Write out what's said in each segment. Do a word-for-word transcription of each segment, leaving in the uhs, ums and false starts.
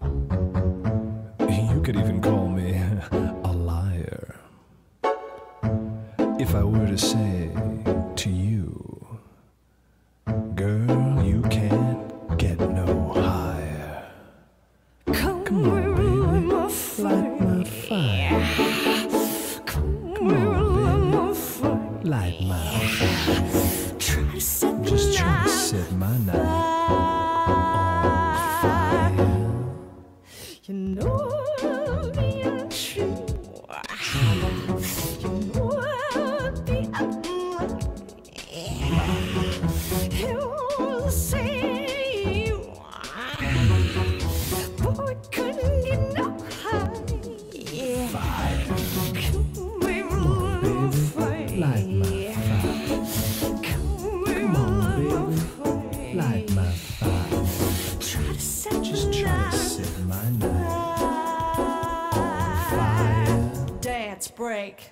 You could even call me a liar. If I were to say to you, girl, you can't get no higher. Come, Come on, baby, light my fire. Come on, baby, light my fire. try to set the Just try to night set my night on fire. You know I'll be untrue. You know I'll be unlike. He'll say you boy couldn't get no high. Fire. Come baby, Baby, light my fire. Come on, baby, light my fire. Try to set Just the try to night set my night on fire. dance break.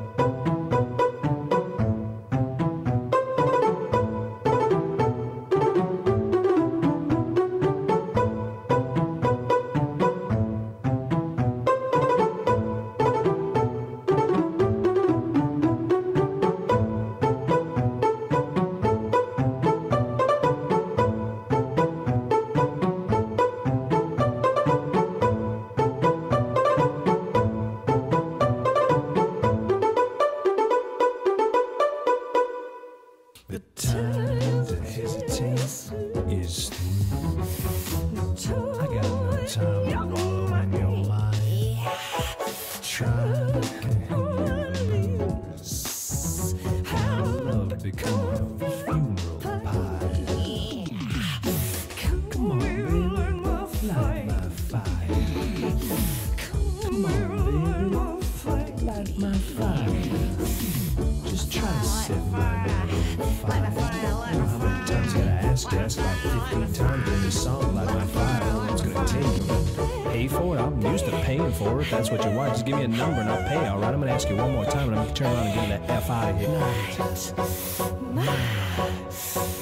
The time to hesitate is through. I got no time to wallow in your mind. Try to lose. How love become a funeral pie. Come on, baby, light my fire. Come on, baby, light my fire. Just try to set my night on fire. How many times can I ask you? That's like fifteen times in this song. Light my fire. How long it's gonna take? Pay for it? I'm used to paying for it. If that's what you want, just give me a number and I'll pay. All right, I'm gonna ask you one more time and I'm gonna turn around and get that F out of here. Night.